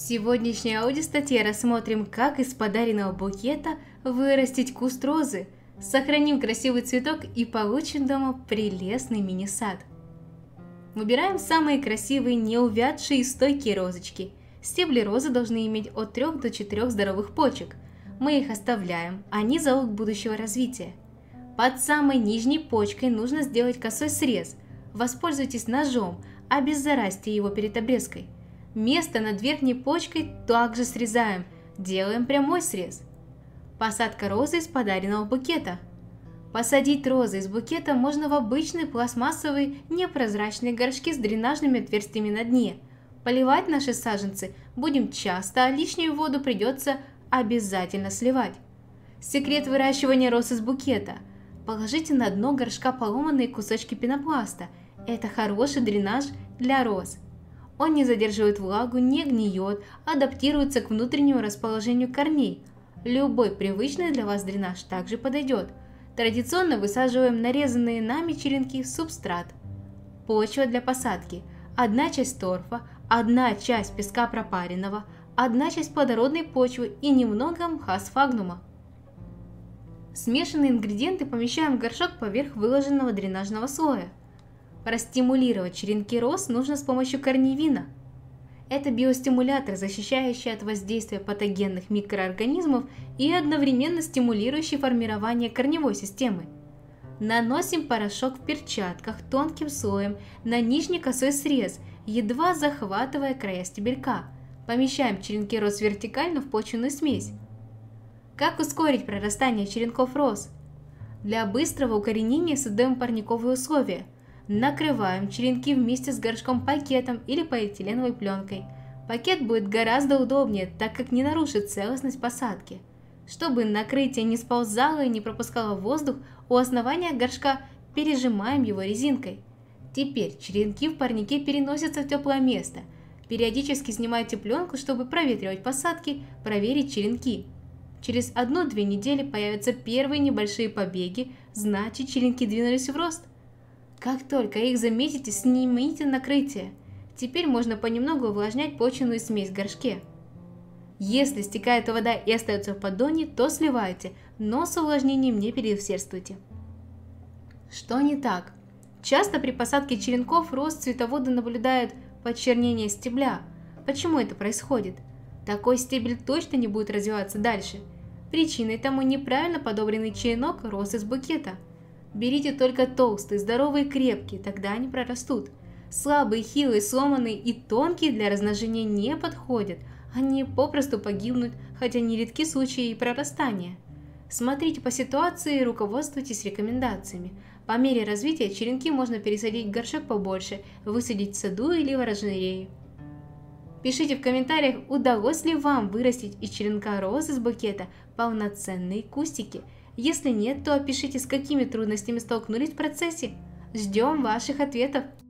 сегодняшней аудиостатье рассмотрим, как из подаренного букета вырастить куст розы, сохраним красивый цветок и получим дома прелестный мини-сад. Выбираем самые красивые, неувядшие и стойкие розочки. Стебли розы должны иметь от 3 до 4 здоровых почек. Мы их оставляем, они залог будущего развития. Под самой нижней почкой нужно сделать косой срез. Воспользуйтесь ножом, обеззарасьте его перед обрезкой. Место над верхней почкой также срезаем, делаем прямой срез. Посадка розы из подаренного букета. Посадить розы из букета можно в обычные пластмассовые непрозрачные горшки с дренажными отверстиями на дне. Поливать наши саженцы будем часто, а лишнюю воду придется обязательно сливать. Секрет выращивания роз из букета. Положите на дно горшка поломанные кусочки пенопласта. Это хороший дренаж для роз. Он не задерживает влагу, не гниет, адаптируется к внутреннему расположению корней. Любой привычный для вас дренаж также подойдет. Традиционно высаживаем нарезанные нами черенки в субстрат. Почва для посадки. 1 часть торфа, 1 часть песка пропаренного, 1 часть плодородной почвы и немного мха сфагнума. Смешанные ингредиенты помещаем в горшок поверх выложенного дренажного слоя. Простимулировать черенки роз нужно с помощью корневина. Это биостимулятор, защищающий от воздействия патогенных микроорганизмов и одновременно стимулирующий формирование корневой системы. Наносим порошок в перчатках тонким слоем на нижний косой срез, едва захватывая края стебелька. Помещаем черенки роз вертикально в почвенную смесь. Как ускорить прорастание черенков роз? Для быстрого укоренения создаем парниковые условия. Накрываем черенки вместе с горшком пакетом или полиэтиленовой пленкой. Пакет будет гораздо удобнее, так как не нарушит целостность посадки. Чтобы накрытие не сползало и не пропускало воздух, у основания горшка пережимаем его резинкой. Теперь черенки в парнике переносятся в теплое место. Периодически снимайте пленку, чтобы проветривать посадки, проверить черенки. Через 1-2 недели появятся первые небольшие побеги, значит черенки двинулись в рост. Как только их заметите, снимите накрытие. Теперь можно понемногу увлажнять почвенную смесь в горшке. Если стекает вода и остается в поддоне, то сливайте, но с увлажнением не переусердствуйте. Что не так? Часто при посадке черенков роз цветоводы наблюдают почернение стебля. Почему это происходит? Такой стебель точно не будет развиваться дальше. Причиной тому неправильно подобранный черенок роз из букета. Берите только толстые, здоровые и крепкие, тогда они прорастут. Слабые, хилые, сломанные и тонкие для размножения не подходят. Они попросту погибнут, хотя нередки случаи и прорастания. Смотрите по ситуации и руководствуйтесь рекомендациями. По мере развития черенки можно пересадить в горшок побольше, высадить в саду или в оранжерее. Пишите в комментариях, удалось ли вам вырастить из черенка роз из букета полноценные кустики. Если нет, то опишите, с какими трудностями столкнулись в процессе. Ждем ваших ответов!